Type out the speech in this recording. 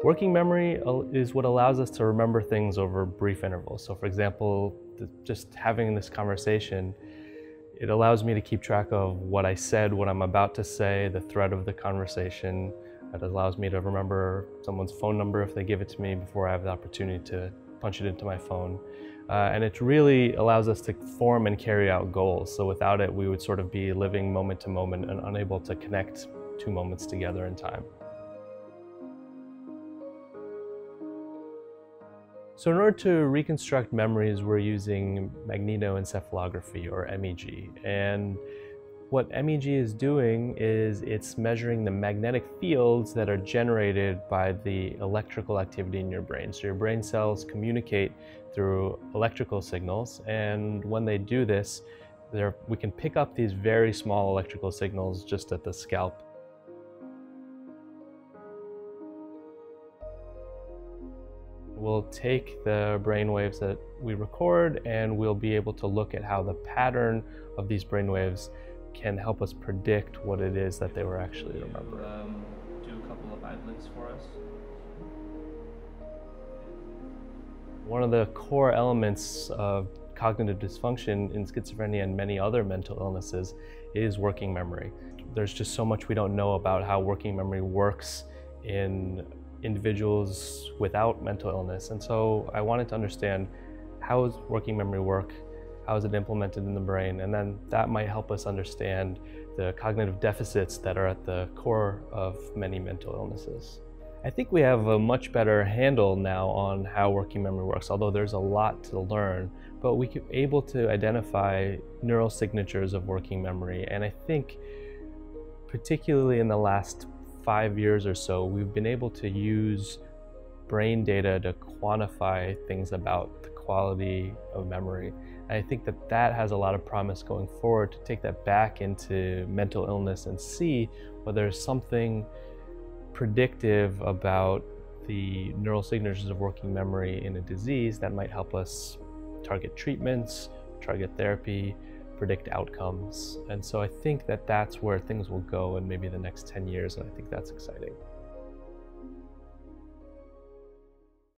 Working memory is what allows us to remember things over brief intervals. So for example, just having this conversation, it allows me to keep track of what I said, what I'm about to say, the thread of the conversation. It allows me to remember someone's phone number if they give it to me before I have the opportunity to punch it into my phone. And it really allows us to form and carry out goals. So without it, we would sort of be living moment to moment and unable to connect two moments together in time. So in order to reconstruct memories, we're using magnetoencephalography, or MEG. And what MEG is doing is it's measuring the magnetic fields that are generated by the electrical activity in your brain. So your brain cells communicate through electrical signals, and when they do this, we can pick up these very small electrical signals just at the scalp. We'll take the brain waves that we record, and we'll be able to look at how the pattern of these brain waves can help us predict what it is that they were actually remembering. Do a couple of ad-libs for us. One of the core elements of cognitive dysfunction in schizophrenia and many other mental illnesses is working memory. There's just so much we don't know about how working memory works in individuals without mental illness. And so I wanted to understand, how does working memory work? How is it implemented in the brain? And then that might help us understand the cognitive deficits that are at the core of many mental illnesses. I think we have a much better handle now on how working memory works, although there's a lot to learn, but we're able to identify neural signatures of working memory. And I think particularly in the last 5 years or so, we've been able to use brain data to quantify things about the quality of memory. And I think that that has a lot of promise going forward, to take that back into mental illness and see whether there's something predictive about the neural signatures of working memory in a disease that might help us target treatments, target therapy, predict outcomes. And so I think that that's where things will go in maybe the next 10 years, and I think that's exciting.